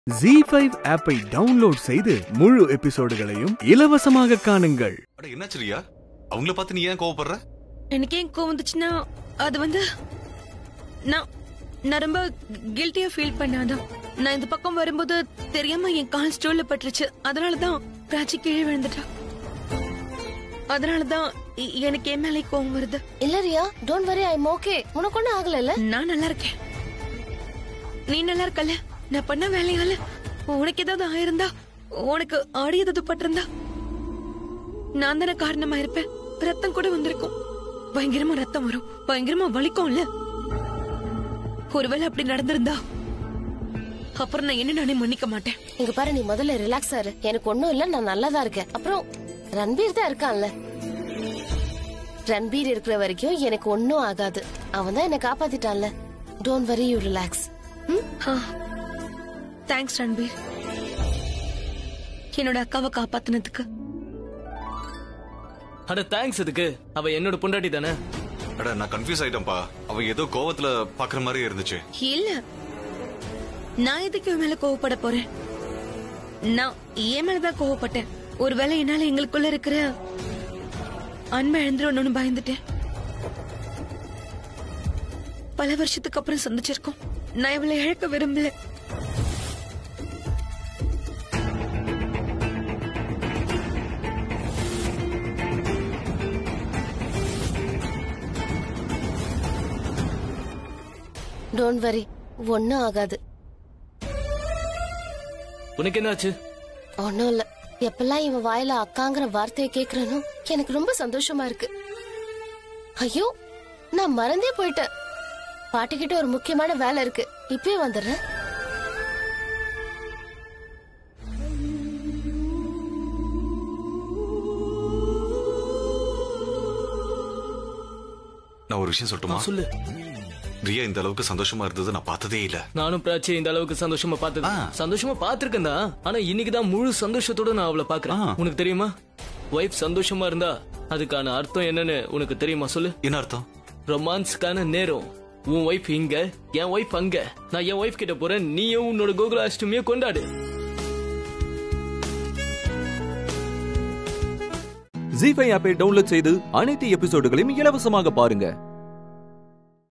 Zee5 ஆப்பை download செய்து முழு எபிசோடுகளையும் இலவசமாக காணுங்கள். அட என்னாச்சுரியா? அவங்கள பார்த்து நீ ஏன் கோவப்படுற? எனக்கு ஏன் கோவம் வந்துச்சுன்னா அது வந்து நான் ரொம்ப கில்ட்டியா ஃபீல் பண்ணாதான். நான் இந்த பக்கம் வரும்போது தெரியாம என் கால் ஸ்டோல்ல பட்டுருச்சு. அதனாலதான் பிராச்சி கீழே விழுந்துட்டா. அதனாலதான் எனக்கு என் மேலே கோவம் வருது. இல்ல Riya, don't worry, I am okay. உனக்கு ஒண்ணும் ஆகல? நான் நல்லா இருக்கேன். நீ நல்லா இருக்கல? நான் பண்ண வேலையால உனக்கு ஏதாவது ஆயிருந்தா, உனக்கு ஆடி ஏதாவது பட்டிருந்தா நான் தானே காரணமா இருப்பேன். ரத்தம் கூட வந்திருக்கும். பயங்கரமா ரத்தம் வரும், பயங்கரமா வலிக்கும்ல. ஒருவேளை அப்படி நடந்திருந்தா அப்புறம் நான் என்ன நானே மன்னிக்க மாட்டேன். இங்க பாரு, நீ முதல்ல ரிலாக்ஸா இரு. எனக்கு ஒண்ணும் இல்ல, நான் நல்லாதான் இருக்கேன். அப்புறம் ரன்பீர் தான் இருக்கான்ல. ரன்பீர் இருக்கிற வரைக்கும் எனக்கு ஒன்னும் ஆகாது. அவன் தான் என்ன காப்பாத்திட்டான்ல. Don't worry, you relax. Thanks Ranbir, என்னோட அக்காவை காப்பாத்தினதுக்கு. அட தேங்க்ஸ். அதுக்கு அவ என்னோட பொண்டாட்டி தானே. அட நான் கன்ஃபியூஸ் ஆயிட்டேன்ப்பா. அவ ஏதோ கோவத்துல பாக்குற மாதிரி இருந்துச்சு. இல்ல, நான் எதுக்கு இவன் மேல கோவப்பட போறேன்? நான் என் மேலதான் கோவப்பட்டேன். ஒருவேளை என்னால எங்களுக்குள்ள இருக்கிற அன்பை எழுந்துடணும்னு பயந்துட்டேன். பல வருஷத்துக்கு அப்புறம் சந்திச்சிருக்கோம். நான் இவளை இழக்க விரும்பல. டோன்ட் வரி, ஒன்னும் ஆகாது. உனக்கு என்னாச்சு? ஒன்னும் இல்ல. எப்பெல்லாம் இவன் வாயில அக்காங்கிற வார்த்தையை கேக்குறனோ எனக்கு ரொம்ப சந்தோஷமா இருக்கு. ஐயோ, நான் மறந்தே போயிட்டேன். பாட்டிக்கிட்ட ஒரு முக்கியமான வேலை இருக்கு. இப்பயே வந்துடுறேன். நான் ஒரு விஷயம் சொல்லட்டுமா? சொல்லு. ரியா இந்த அளவுக்கு சந்தோஷமா இருந்தது நான் பார்த்ததே இல்ல. நானும் பிராச்சி இந்த அளவுக்கு சந்தோஷமா பார்த்தது. சந்தோஷமா பாத்திருக்கேன் தான். ஆனா இன்னைக்குதான் முழு சந்தோஷத்தோட நான் அவளை பாக்குறேன். உனக்கு தெரியுமா, வைஃப் சந்தோஷமா இருந்தா அதுக்கான அர்த்தம் என்னன்னு உனக்கு தெரியுமா? சொல்லு. என்ன அர்த்தம்? ரொமான்ஸ்க்கான நேரம். உன் வைஃப் இங்க, என் வைஃப் அங்க. நான் என் வைஃப் கிட்ட போறேன், நீயும் உன்னோட கோகுலாஷ்டமியை கொண்டாடு. Zee5 ஆப்பை டவுன்லோட் செய்து அனைத்து எபிசோடுகளையும் இலவசமாக பாருங்க.